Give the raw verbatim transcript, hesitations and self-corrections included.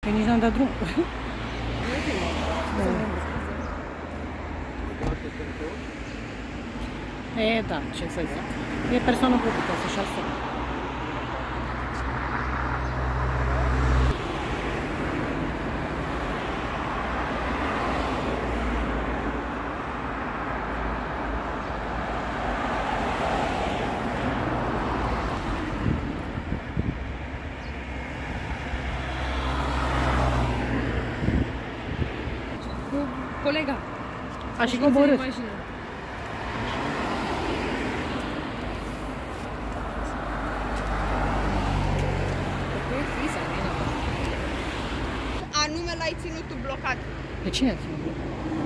Că nici n-am dat drum. E, da, ce să zic. E persoană publică să-și asume. Colega. A și coborât. Anume l-ai ținut tu blocat. Pe cine a ținut blocat?